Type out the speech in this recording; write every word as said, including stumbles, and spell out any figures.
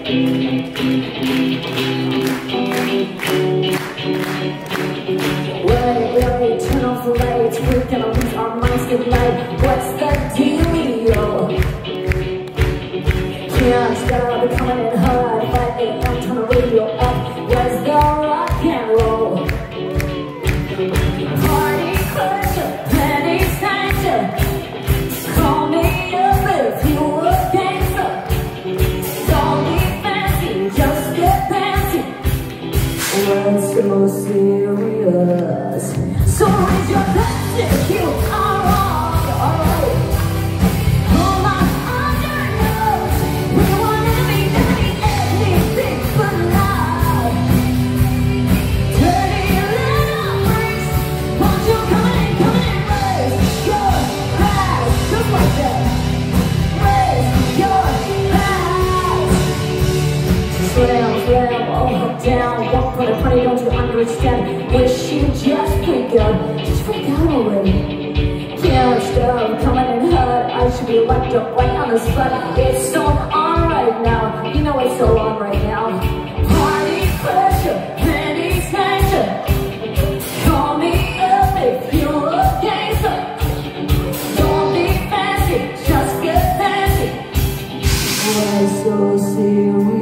Wait, turn off the lights, we're gonna lose our minds tonight. What's the dealio? Can't stop, we're coming in hard. five A M, turn the radio up. Where's the rock and roll? Party crusher, penny snatcher. Call me up if you a gangster. Don't be fancy, just get fancy. Let's go serious. So raise your glass if you are wrong, alright. Hold on under nose. We want every, every, anything but love. Dirty little freaks, won't you come in, come in, raise your glass, just like that. Raise your glass. Slam, slam, all up down. Walk for the party, don't you understand? Wish you just freak out, just freak out already. Can't stop, coming in hot. I should be locked up right on the spot. It's so on right now, you know it's so on right now. Party crusher, penny snatcher. Call me up if you're a gangster. Don't be fancy, just get fancy. Why so serious?